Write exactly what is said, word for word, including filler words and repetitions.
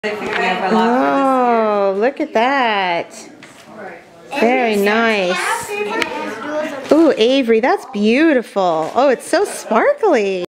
Oh, look at that. Very nice. Ooh, Avery, that's beautiful. Oh, it's so sparkly.